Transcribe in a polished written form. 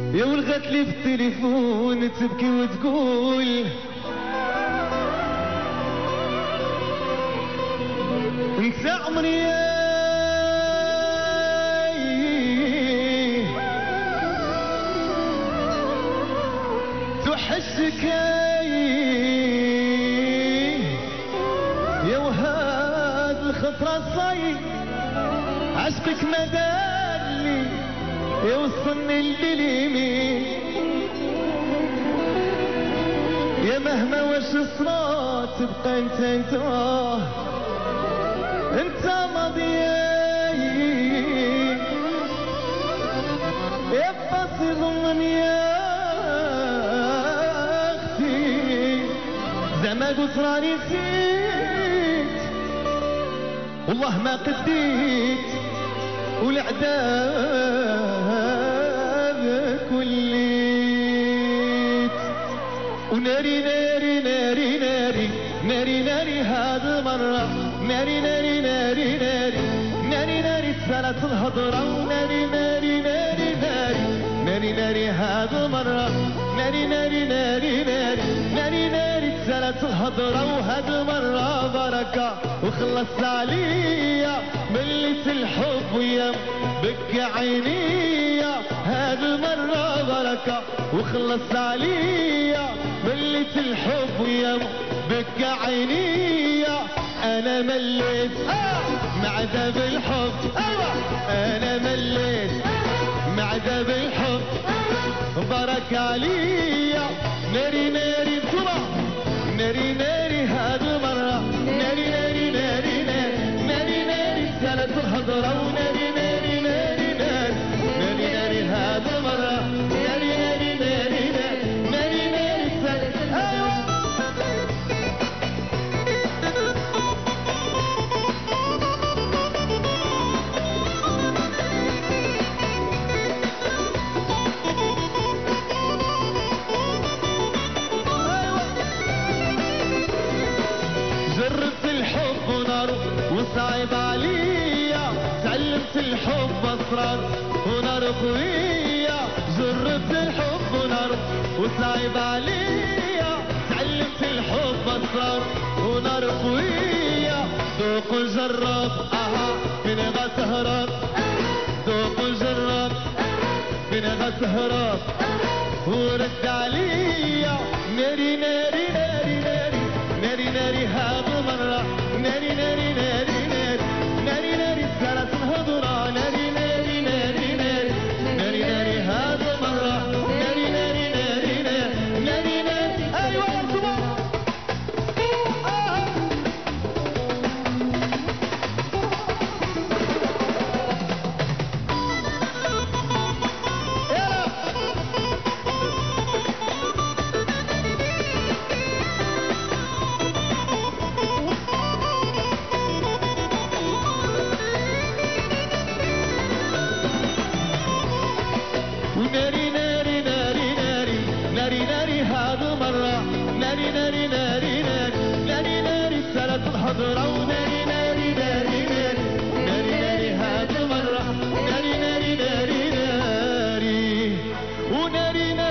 يا ولغت لي في التليفون تبكي وتقول انت عمري تحسك يا وهاد الخطرة صاي عشقك ما دارلي يوصلني لليمين يا مهما واش صرات تبقى انت ماضيي يا فاصل ضمني يا اختي زعما قلت راني نسيت والله ما قديت والعذاب كليت وناري ناري ناري ناري ناري ناري هاد المرة ناري ناري ناري ناري ناري ناري سالت الهضرة وناري ناري ناري ناري ناري ناري هاد المرة ناري ناري ناري ناري ناري ناري سالت الهضرة وهاد المرة بركة وخلصت عليا ملت الحب ويا بكى عينيا هاد المرة بركة وخلصت عليا ملت الحب ويا بكى عينيا انا مليت مع ذاب الحب انا مليت مع ذاب الحب بركة عليا ناري ناري انتما ناري ناري هاد المرة ناري ناري ناري ناري ناري ناري سالت الهضرة وناري ناري ناري ناري ناري ناري هاد المرة ناري ناري ناري ناري ناري ناري سالت ايوه جربت الحب ونار وصعب عليا تعلمت الحب اسرار ونار قوية جربت الحب ونار وصعب عليا تعلمت الحب اسرار ونار قوية ذوق وجرب فين غتهرب ذوق وجرب فين غتهرب ورد عليا ناري ناري ناري ناري ناري ناري هاد مرة ناري ناري ناري ناري ناري ناري سالت الهضرة ناري ناري ناري ناري ناري ناري هاد مرة ناري ناري ناري ناري ناري ناري ايوه انتما ناري ناري ناري ناري ناري ناري هاد مرة ناري ناري ناري ناري ناري ناري سالت الهضرة وناري ناري ناري ناري ناري ناري هاد مرة ناري ناري ناري ناري وناري ناري